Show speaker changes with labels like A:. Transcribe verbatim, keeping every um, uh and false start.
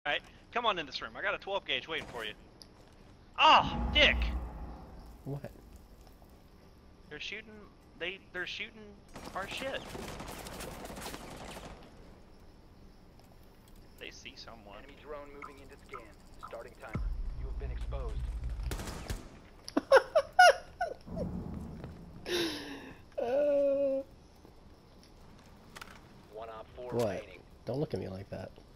A: Alright, come on in this room. I got a twelve gauge waiting for you. Oh, dick!
B: What?
A: They're shooting. They they're shooting our shit. They see someone.
C: Enemy drone moving into scan. Starting timer. You have been exposed.
B: uh,
C: One op four
B: what?
C: remaining.
B: Don't look at me like that.